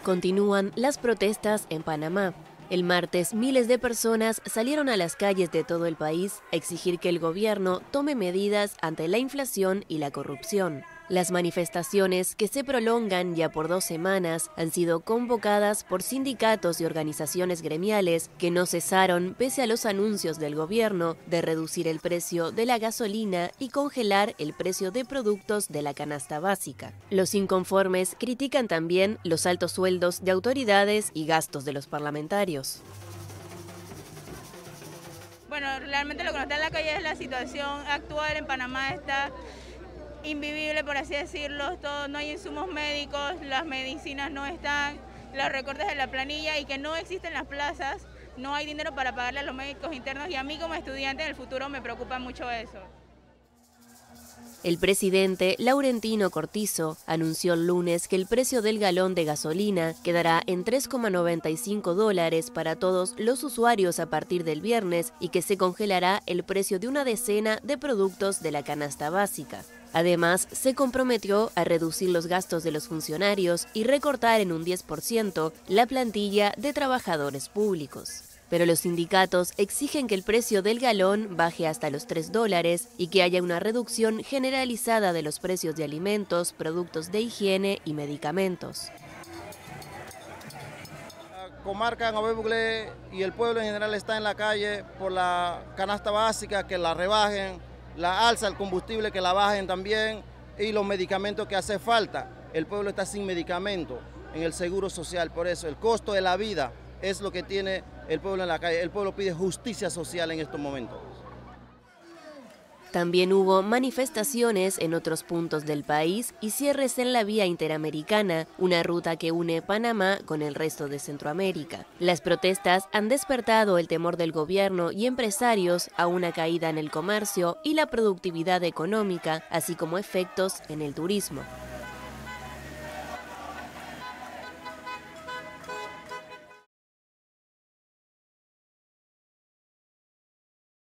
Continúan las protestas en Panamá. El martes, miles de personas salieron a las calles de todo el país a exigir que el gobierno tome medidas ante la inflación y la corrupción. Las manifestaciones, que se prolongan ya por 2 semanas, han sido convocadas por sindicatos y organizaciones gremiales que no cesaron pese a los anuncios del gobierno de reducir el precio de la gasolina y congelar el precio de productos de la canasta básica. Los inconformes critican también los altos sueldos de autoridades y gastos de los parlamentarios. Bueno, realmente lo que nos está en la calle es la situación actual en Panamá. Está invivible, por así decirlo. No hay insumos médicos, las medicinas no están, los recortes de la planilla y que no existen las plazas, no hay dinero para pagarle a los médicos internos, y a mí como estudiante en el futuro me preocupa mucho eso. El presidente Laurentino Cortizo anunció el lunes que el precio del galón de gasolina quedará en $3,95 para todos los usuarios a partir del viernes y que se congelará el precio de una decena de productos de la canasta básica. Además, se comprometió a reducir los gastos de los funcionarios y recortar en un 10% la plantilla de trabajadores públicos. Pero los sindicatos exigen que el precio del galón baje hasta los $3 y que haya una reducción generalizada de los precios de alimentos, productos de higiene y medicamentos. La comarca Nové Buglé y el pueblo en general está en la calle por la canasta básica, que la rebajen, la alza del combustible, que la bajen también, y los medicamentos que hace falta. El pueblo está sin medicamento en el seguro social, por eso el costo de la vida es lo que tiene el pueblo en la calle. El pueblo pide justicia social en estos momentos. También hubo manifestaciones en otros puntos del país y cierres en la vía interamericana, una ruta que une Panamá con el resto de Centroamérica. Las protestas han despertado el temor del gobierno y empresarios a una caída en el comercio y la productividad económica, así como efectos en el turismo.